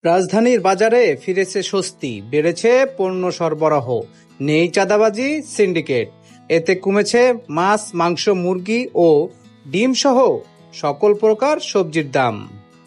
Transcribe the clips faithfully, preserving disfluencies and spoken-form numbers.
রাজধানীর বাজারে ফিরেছে স্বস্তি, বেড়েছে পণ্য সরবরাহ, নেই চাঁদাবাজি, সিন্ডিকেট। এতে কমেছে মাছ, মাংস, মুরগি ও ডিম সহ সকল প্রকার সবজির দাম।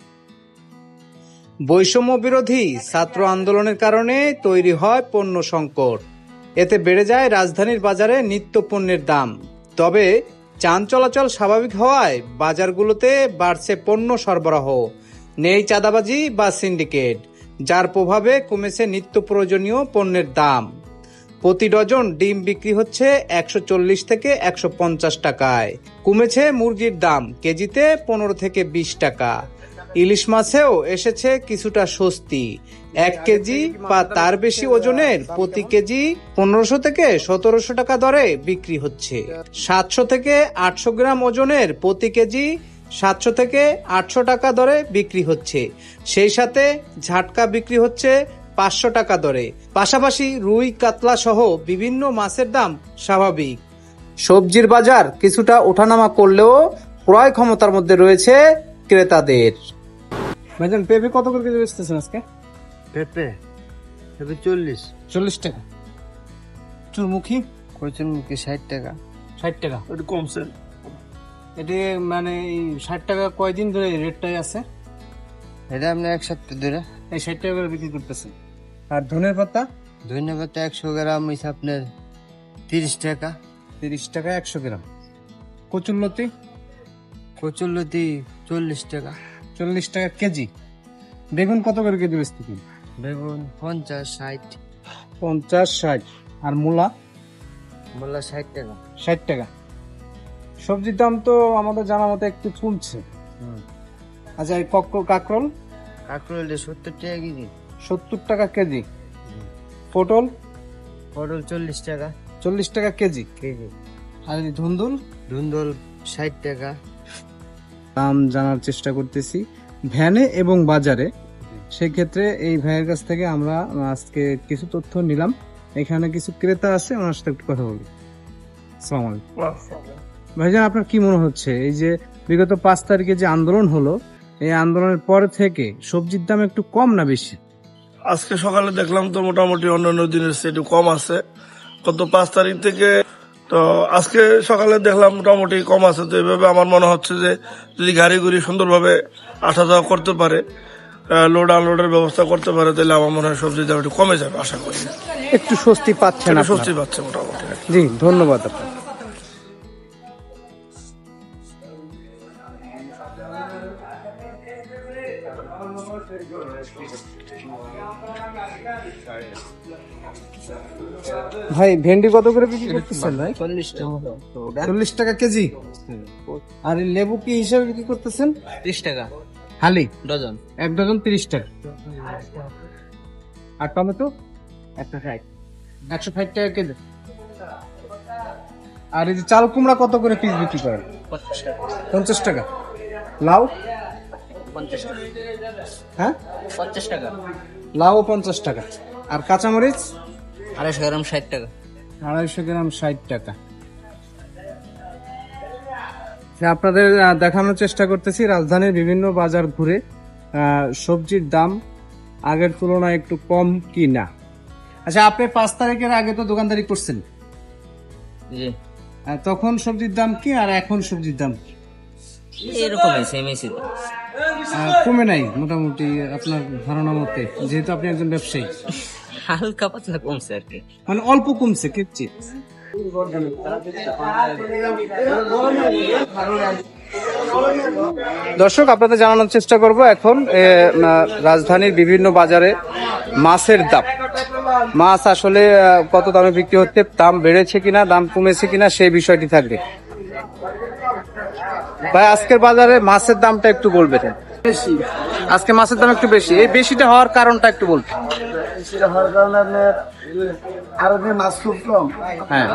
বৈষম্য বিরোধী ছাত্র আন্দোলনের কারণে তৈরি হয় পণ্য সংকট। এতে বেড়ে যায় রাজধানীর বাজারে নিত্য পণ্যের দাম। তবে যান চলাচল স্বাভাবিক হওয়ায় বাজারগুলোতে বাড়ছে পণ্য সরবরাহ, নেই চাঁদাবাজি বা সিন্ডিকেট, যার প্রভাবে কমেছে নিত্য প্রয়োজনীয় পণ্যের দাম। প্রতি ডজন ডিম বিক্রি হচ্ছে একশো চল্লিশ থেকে একশো পঞ্চাশ টাকায়। কমেছে মুরগির দাম কেজিতে পনেরো থেকে বিশ টাকা। ইলিশ মাছেও এসেছে কিছুটা স্বস্তি। এক কেজি বা তার বেশি ওজনের প্রতি কেজি পনেরোশো থেকে সতেরোশো টাকা দরে বিক্রি হচ্ছে। সাতশো থেকে আটশো গ্রাম ওজনের প্রতি কেজি সাতশো থেকে আটশো টাকা দরে বিক্রি হচ্ছে। সেই সাথে ঝাটকা বিক্রি হচ্ছে পাঁচশো টাকা দরে। পাশাপাশি রুই, কাতলা সহ বিভিন্ন মাছের দাম স্বাভাবিক। সবজির বাজার কিছুটা ওঠানামা করলেও ক্রয় ক্ষমতার মধ্যে রয়েছে ক্রেতাদের। ভাইজান, পেঁপে কত করে কেজি বেচতেছেন আজকে? পেঁপে পেঁপে চল্লিশ চল্লিশ টাকা। চুরমুখী কচুরমুখী ষাট টাকা। ষাট টাকা একটু কমছে। এটি মানে ষাট টাকা কয়দিন ধরে রেটটাই আছে? এটা আপনি এক সপ্তাহ ধরে এই ষাট টাকা করে বিক্রি করতেছেন। আর ধনের পাতা? ধনিয়া পাতা একশো গ্রাম হয়েছে আপনার তিরিশ টাকা। তিরিশ টাকা একশো গ্রাম। কচুরলতি? কচুরলতি চল্লিশ টাকা। চল্লিশ টাকা কেজি। বেগুন কত করে কেজি বেচতেছেন? বেগুন পঞ্চাশ ষাট। পঞ্চাশ ষাট। আর মূলা? মূলা ষাট টাকা। ষাট টাকা। সবজির দাম তো আমাদের জানা মতো একটু কমছে। আচ্ছা, এই কাঁকরোল? কাঁকরোল সত্তর টাকা কেজি। সত্তর টাকা কেজি। পটল? পটল চল্লিশ টাকা। চল্লিশ টাকা কেজি। কেজি। আর ধুন্দুল? ধুন্দুল ষাট টাকা। দাম জানার চেষ্টা করতেছি ভ্যানে এবং বাজারে। সেক্ষেত্রে এই ভাইয়ের কাছ থেকে আমরা আজকে কিছু তথ্য নিলাম। এখানে কিছু ক্রেতা আছে, ওনার সাথে একটু কথা বলি। আসসালামু আলাইকুম। ভাইজান, আপনার কি মনে হচ্ছে এই যে বিগত পাঁচ তারিখে যে আন্দোলন হলো, এই আন্দোলনের পর থেকে সবজির দাম একটু কম না বেশি? আজকে সকালে দেখলাম তো মোটামুটি অন্যান্য দিনের চেয়ে একটু কম আছে। গত পাঁচ তারিখ থেকে তো আজকে সকালে দেখলাম মোটামুটি কম আছে। তো এইভাবে আমার মনে হচ্ছে যে যদি গাড়ি গুড়ি সুন্দরভাবে আসা যাওয়া করতে পারে, লোড আনলোডের ব্যবস্থা করতে পারে, তাহলে আমার মনে হয় সবজির দাম একটু কমে যাবে আশা করি। একটু স্বস্তি পাচ্ছেন? স্বস্তি পাচ্ছে মোটামুটি। জি, ধন্যবাদ আপনার। ভাই, ভেন্ডি কত করে বিক্রি করতেছেন ভাই? চল্লিশ টাকা। চল্লিশ টাকা কেজি। আর লেবু কি হিসাবে বিক্রি করতেছেন? ত্রিশ টাকা হালি ডজন। এক ডজন তিরিশ টাকা। আর টমেটো? একশো ষাট। একশো ষাট টাকা কেজি। আর এই যে চাল কুমড়া কত করে পিস বিক্রি করেন? পঞ্চাশ টাকা। লাউ? পঞ্চাশ টাকা। হ্যাঁ, পঞ্চাশ টাকা। লাউ পঞ্চাশ টাকা। আর কাঁচামরিচ? আড়াইশো গ্রাম ষাট টাকা। আড়াইশো গ্রাম ষাট টাকা। আপনাদের দেখানোর চেষ্টা করতেছি রাজধানীর বিভিন্ন বাজার ঘুরে সবজির দাম আগের তুলনায় একটু কম কি না। আচ্ছা, আপনি পাঁচ তারিখের আগে তো দোকানদারি করছেন, জি। তখন সবজির দাম কি আর এখন সবজির দাম কি? এরকম সেমই কমে নাই মোটামুটি আপনার ধারণা মতে, যেহেতু আপনি একজন ব্যবসায়ী? হালকা পাতলা কমছে আর কি, মানে অল্প কমছে কিচ্ছি। দর্শক, আপনাদের জানানোর চেষ্টা করব এখন রাজধানীর বিভিন্ন বাজারে মাছের দাম। মাছ আসলে কত দামে বিক্রি হচ্ছে, দাম বেড়েছে কিনা, দাম কমেছে কিনা, সেই বিষয়টি থাকবে। ভাই, আজকের বাজারে মাছের দামটা একটু বলবেন? আজকে মাছের দাম একটু বেশি। এই বেশিটা হওয়ার কারণটা একটু বলবেন? বেশিটা হওয়ার কারণে আপনার আরো মাছ খুব কম। হ্যাঁ,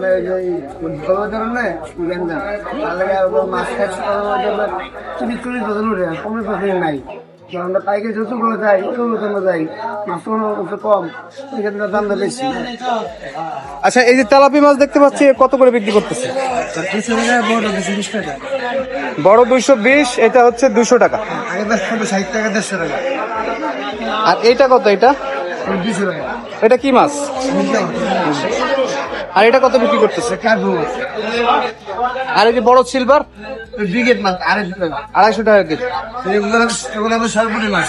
মাছ চল্লিশ বছর উঠে কমে পাখি নাই। আমরা পাইকারি যতগুলো যাই ওগুলো যাই, মাছ কম, এখানে দামটা বেশি। আচ্ছা, এই যে তেলাপি মাছ দেখতে পাচ্ছি, কত করে বিক্রি করতেছে? বড় দুইশো বিশ, এটা হচ্ছে দুশো টাকা। আগে দেড়শো ষাট টাকা দেড়শো টাকা আর এইটা কত? এটা দুশো টাকা এটা কি মাছ? আর এটা কত বিক্রি করতেছে? আর এই যে বড় সিলভার ব্রিগেড মাছ আড়াইশো টাকা আড়াইশো টাকা কেজি। এগুলো এগুলো তো সরপুরি মাছ।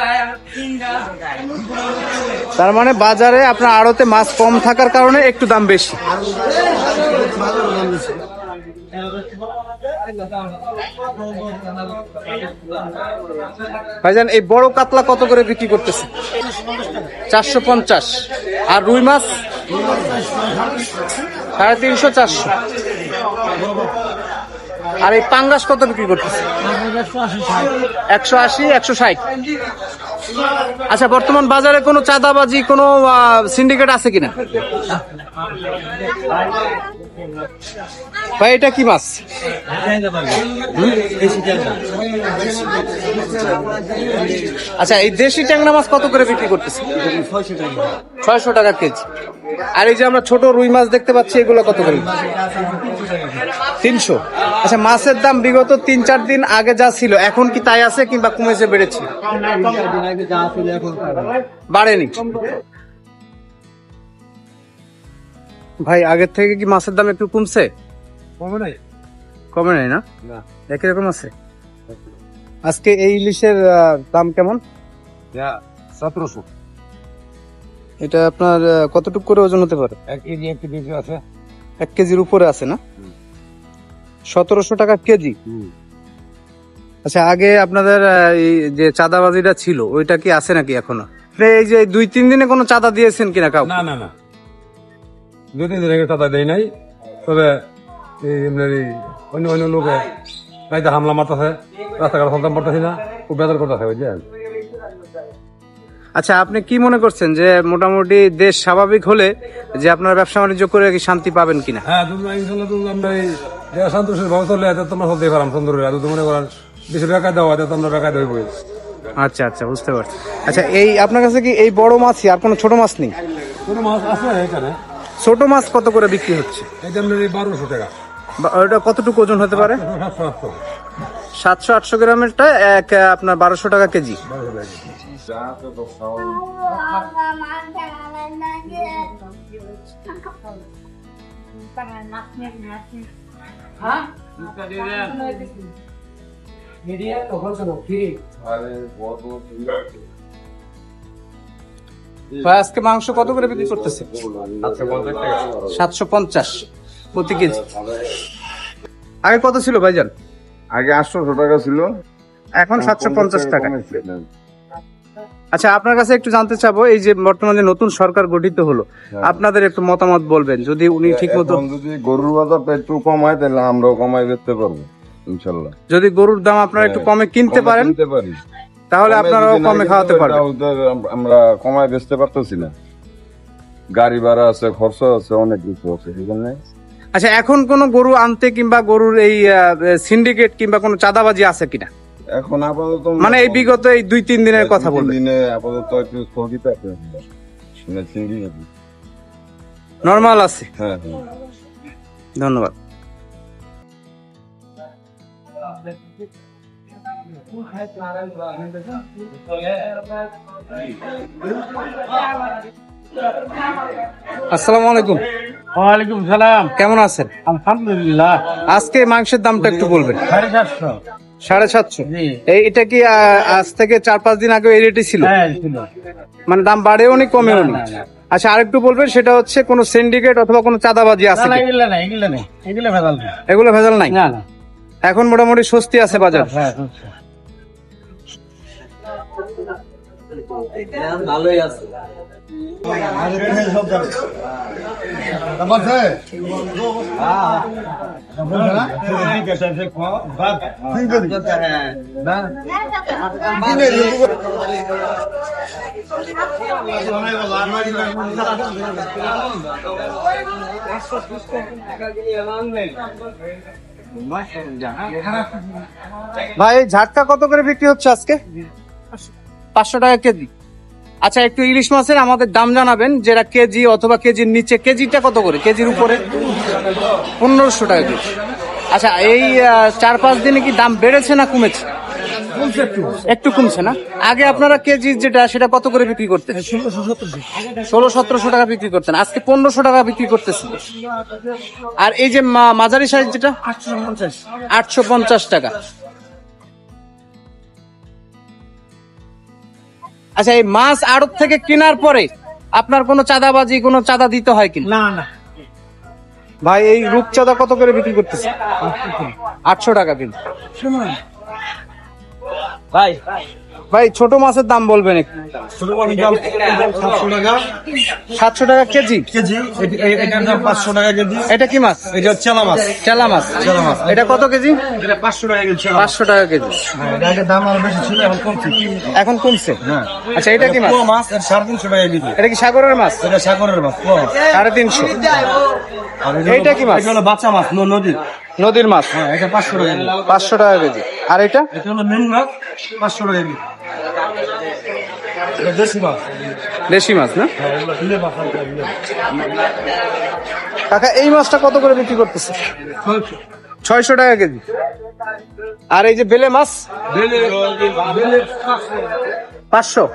তার মানে বাজারে আপনার আড়তে মাছ কম থাকার কারণে একটু দাম বেশি। ভাইজান এই বড় কাতলা কত করে বিক্রি করতেছে? চারশো পঞ্চাশ। আর রুই মাছ সাড়ে তিনশো চারশো। আর এই পাঙ্গাস কত বিক্রি করতেছে? একশো আশি একশো ষাট। আচ্ছা, বর্তমান বাজারে কোনো চাঁদাবাজি কোনো সিন্ডিকেট আছে কিনা? ভাই এটা কি মাছ? আচ্ছা, এই দেশি ট্যাংরা মাছ কত করে বিক্রি করতেছে? ছয়শো টাকা কেজি। আর এই যে আমরা ছোট রুই মাছ দেখতে পাচ্ছি, এগুলো কত করে? তিনশো। আচ্ছা, মাছের দাম বিগত তিন চার দিন আগে যা ছিল এখন কি তাই আছে কিংবা কমেছে বেড়েছে? বাড়েনি। ভাই আগের থেকে কি মাছের দাম একটু কমছে? কমে নাই কমে নাই না? না একই রকম আছে। আজকে এই ইলিশের আহ, দাম কেমন? সতেরোশো এটা আপনার আহ, কতটুকু করে ওজন হতে পারে? এক কেজি এক কেজি আছে এক কেজির উপরে আছে না? সতেরোশো টাকা কেজি। আচ্ছা, আগে আপনাদের আহ, এই যে চাঁদাবাজিটা ছিল ওইটা কি আছে নাকি এখনো? এই যে দুই তিন দিনে কোনো চাঁদা দিয়েছেন কিনা কাউ? না না না দুই তিন দিন আগে চাঁদা দেয় নাই, তবে এই এমনি এই অন্য অন্য লোকে রাইতে হামলা মারতেছে, রাস্তাঘাট চলতে পারতেছি না, খুব বেদর করতেছে বুঝলেন। আচ্ছা, আপনি কি মনে করছেন যে মোটামুটি দেশ স্বাভাবিক হলে যে আপনার ব্যবসা বাণিজ্য করে কি শান্তি পাবেন কিনা? হ্যাঁ তুমি ইনশাল্লাহ তুমি আমরা এই যে সন্তোষের ভাবে চলে এত তোমরা চলতেই পারাম সুন্দর আর তুমি মনে করেন বেশি বেকার দেওয়া এত তোমরা বেকার হইব। আচ্ছা আচ্ছা, বুঝতে পারছি। আচ্ছা, এই আপনার কাছে কি এই বড় মাছই, আর কোনো ছোট মাছ নেই? কোনো মাছ আছে এখানে, ছোট মাছ কত করে বিক্রি হচ্ছে? এটা আপনার এই বারোশো টাকা। বা- ওটা কতটুকু ওজন হতে পারে? সাতশো আটশো সাতশো আটশো গ্রামেরটা এক আহ, আপনার বারোশো টাকা কেজি। বারোশো টাকা। ভাই আজকে মাংস কত করে বিক্রি করতেছে? সাতশো পঞ্চাশ প্রতি কেজি। আগে কত ছিল ভাইজান? আগে আটশোশো টাকা ছিল, এখন সাতশো পঞ্চাশ টাকা। কমেছে। আচ্ছা, আপনার কাছে একটু জানতে চাবো, এই যে বর্তমানে নতুন সরকার গঠিত হলো, আপনাদের একটু মতামত বলবেন যদি উনি ঠিক মতো, এখন যদি গরুর বাজারটা একটু কমায় তাহলে আমরাও কমাই বেচতে পারবো ইনশাল্লাহ। যদি গরুর দাম আপনারা একটু কমে কিনতে কমে পারেন কিনতে পারি, তাহলে কমে আপনারাও যদি না কমে কিনতে খাওয়াতে পারি, পারবেন। তাহলে তো আমরা কমায় বেচতে পারতেছি না, গাড়ি ভাড়া আছে, খরচা আছে, অনেক কিছু আছে সেখানে। আচ্ছা, এখন কোন গরু আনতে কিংবা গরুর এই সিন্ডিকেট কিংবা কোনো চাঁদাবাজি আছে কিনা? এখন আপাতত মানে এই বিগত এই দুই তিন দিনের কথা তিন বলবেন। দিনে আপাতত একটু স্থগিত আছে, মানে চিংড়ি আছে। নরমাল আছে। হ্যাঁ হ্যাঁ। ধন্যবাদ। আসসালামু আলাইকুম। ওয়ালাইকুম সালাম। কেমন আছেন? আলহামদুলিল্লাহ। আজকে মাংসের দামটা একটু বলবেন। সাড়ে চারশো। সাড়ে সাতশো। জি। এই এটা কি আহ, আজ থেকে চার পাঁচ দিন আগে এই রেটে ছিল? হ্যাঁ ছিল। মানে দাম বাড়েও নি কমেও নি? না, না, না। আচ্ছা, আরেকটু বলবেন, সেটা হচ্ছে কোন সিন্ডিকেট অথবা কোনো চাঁদাবাজি আছে না না কি? এগুলো না এগুলো নেই এগুলো ভেজাল না। এগুলো ভেজাল নাই? না না এখন মোটামুটি স্বস্তি আছে বাজার। হ্যাঁ আচ্ছা। ভাই ঝাটকা কত করে বিক্রি হচ্ছে আজকে? পাঁচশো টাকা কেজি। আচ্ছা, একটু ইলিশ মাছের আমাদের দাম জানাবেন, যেটা কেজি অথবা কেজির নিচে। কেজিটা কত করে? কেজির উপরে পনেরোশো টাকা কেজি। আচ্ছা, এই আহ, চার পাঁচ দিনে কি দাম বেড়েছে না কমেছে? একটু কমছে না? আগে আপনারা কেজি যেটা সেটা কত করে বিক্রি করতেন? ষোলো সতেরোশো টাকা বিক্রি করতেন, আজকে পনেরোশো টাকা বিক্রি করতেছেন। আর এই যে মা- মাঝারি সাইজ যেটা আটশো পঞ্চাশ টাকা। আচ্ছা, এই মাছ আড়ত থেকে কেনার পরে আপনার কোনো চাঁদাবাজি, কোনো চাঁদা দিতে হয় কিনা? না না ভাই, এই রূপচাঁদা কত করে বিক্রি করতেছে? আটশো টাকা কিলো। ভাই ভাই, ছোট মাছের দাম বলবেন একটু। সাতশো টাকা সাতশো টাকা কেজি। কেজি, এটার দাম পাঁচশো টাকা কেজি। এটা কি মাছ? এটা চেলা মাছ। চেলা মাছ। চেলা মাছ। এটা কত কেজি? এটা পাঁচশো টাকা কেজি। পাঁচশো টাকা কেজি। এটার দাম আরো বেশি ছিল, এখন কমছে। এখন কমছে। হ্যাঁ। আচ্ছা, এটা কি মাছ? পোয়া মাছ, এটা সাড়ে তিনশো টাকা কেজি। এটা কি সাগরের মাছ? এটা সাগরের মাছ, পোয়া মাছ। সাড়ে তিনশো। আর এইটা কি মাছ? এটা হলো বাচ্চা মাছ, ন- নদীর। নদীর মাছ। হ্যাঁ, এটা পাঁচশো টাকা কেজি। পাঁচশো টাকা কেজি। আর এটা? এটা হলো মেন মাছ, পাঁচশো টাকা কেজি। এটা দেশি মাছ। দেশি মাছ না? হ্যাঁ, এগুলো বিলে মাছ আর কি, বিলে। কাকা, এই মাছটা কত করে বিক্রি করতেছে? ছয়শো টাকা কেজি। আর এই যে বেলে মাছ? পাঁচশো।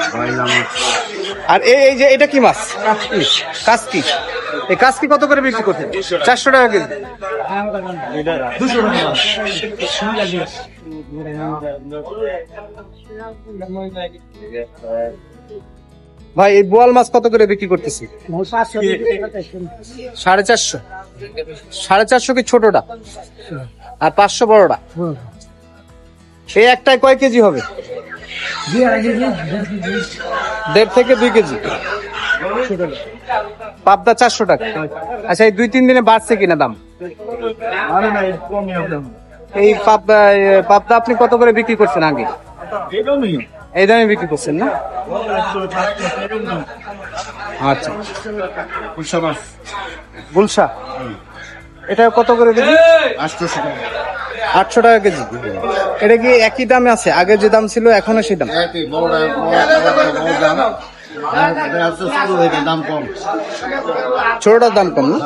আর এই এই যে এটা কি মাছ? কাসকি। এই কাসকি কত করে বিক্রি করতে? চারশো টাকা কেজি। ভাই, এই বোয়াল মাছ কত করে বিক্রি করতেছি? সাড়ে চারশো। সাড়ে চারশো কি ছোটটা? আর পাঁচশো বড়টা। এই একটাই কয় কেজি হবে? দেড় থেকে দুই কেজি। পাবদা চারশো টাকা। আচ্ছা, এই দুই তিন দিনে বাড়ছে কিনা দাম? এই পাবদা পাবদা আপনি কত করে বিক্রি করছেন আগে? এই দামে বিক্রি করছেন না? আচ্ছা, গুলশা এটা কত করে কেজি? আটশো টাকা কেজি। এটা কি একই দামে আছে? আগে যে দাম ছিল এখনো সেই দাম? ছোটটার দাম কম না?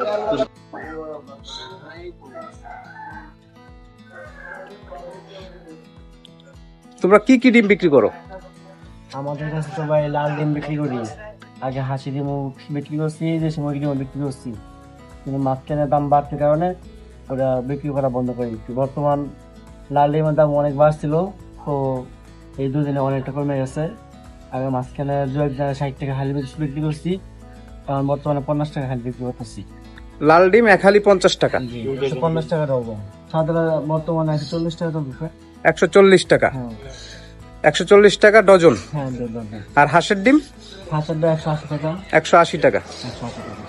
তোমরা কি কি ডিম বিক্রি করো? আমাদের কাছে তো ভাই লাল ডিম বিক্রি করি, আগে হাসি ডিম বিক্রি করছি, দেশি মুরগি ডিম বিক্রি করছি, কিন্তু মাঝখানে দাম বাড়তে কারণে ওরা বিক্রি করা বন্ধ করে দিচ্ছি। বর্তমান লাল ডিমের দাম অনেক বাড়ছিল, তো এই দুদিনে অনেকটা কমে গেছে। আগে মাঝখানে দু এক জায়গায় ষাট টাকা হালি বিক্রি করছি, এখন বর্তমানে পঞ্চাশ টাকা হালি বিক্রি করতেছি। লাল ডিম এক হালি পঞ্চাশ টাকা। পঞ্চাশ টাকা দেবো, সাদা বর্তমানে একশো চল্লিশ টাকা চলছে। একশো চল্লিশ টাকা। হ্যাঁ একশো চল্লিশ টাকা ডজন। হ্যাঁ দেবেন। আর হাঁসের ডিম? হাঁসের ডিম একশো আশি টাকা। একশো আশি টাকা। একশো আশি টাকা।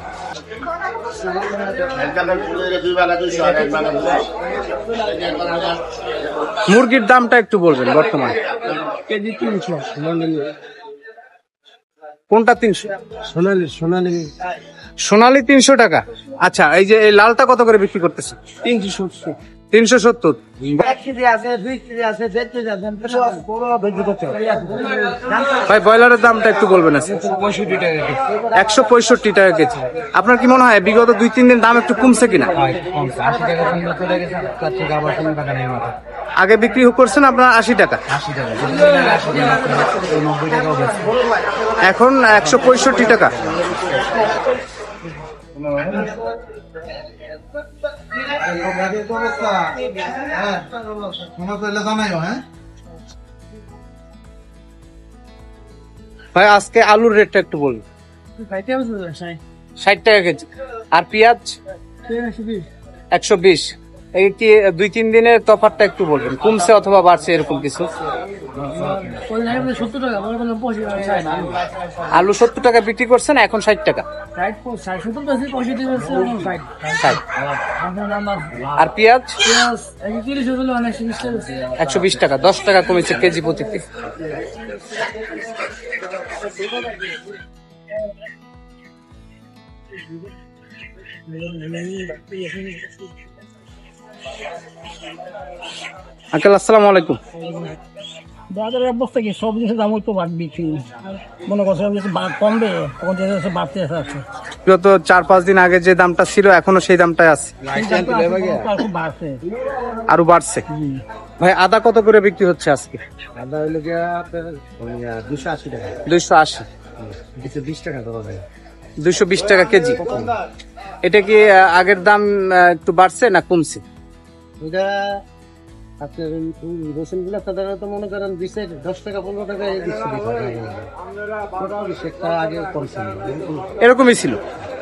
মুরগির দামটা একটু বলবেন বর্তমানে? কেজি তিনশো। কোনটা তিনশো? সোনালি সোনালি সোনালি তিনশো টাকা। আচ্ছা, এই যে এই লালটা কত করে বিক্রি করতেছে? তিনশো সত্তর। তিনশো সত্তর। এক কেজি আছে, দুই কেজি আছে, দেড় কেজি আছে। ভাই, ব্রয়লারের দামটা একটু বলবেন? আছে পঁয়ষট্টি টাকা। একশো পঁয়ষট্টি টাকা কেজি। আপনার কি মনে হয় বিগত দুই তিন দিন দাম একটু কমছে কিনা? আশি টাকা সুন্দর চলে গেছে, তার থেকে আবার তিন টাকা নেই মাথা। আগে বিক্রি করছেন আপনার আশি টাকা, আশি টাকা আশি টাকা নব্বই টাকাও বেশি। এখন একশো পঁয়ষট্টি টাকা। ভাই, আজকে আলুর রেটটা একটু বলুন। ষাট টাকা কেজি। আর পেঁয়াজ? একশো বিশ। এই কি দুই তিন দিনের তফাৎটা একটু বলবেন, কমছে অথবা বাড়ছে এরকম কিছু? আলু সত্তর টাকা বিক্রি করছেন, এখন ষাট টাকা। ষাট। আর পেঁয়াজ? একশো বিশ টাকা, দশ টাকা কমেছে কেজি প্রতি। আঙ্কেল, আসসালামু আলাইকুম। বাজারের অবস্থা কি সব জিনিসের দাম তো বাড়বে কি মনে করছে যদি কমবে তখন যে জিনিস বাড়তে আছে গত চার পাঁচ দিন আগে যে দামটা ছিল এখনো সেই দামটাই আছে, খুব বাড়ছে। আরো বাড়ছে। ভাই আদা কত করে বিক্রি হচ্ছে আজকে? আদা হইলো গিয়া দুশো আশি টাকা, দুইশো আশি, দুশো বিশ টাকা ধরা যায়। দুইশো বিশ টাকা কেজি। এটা কি আহ, আগের দাম আহ, একটু বাড়ছে না কমছে? এটা আপনার রসুন গুলা সাধারণত মনে করেন দিচ্ছে দশ টাকা পনেরো টাকা দিচ্ছে, আগে কমছে। এরকমই ছিল।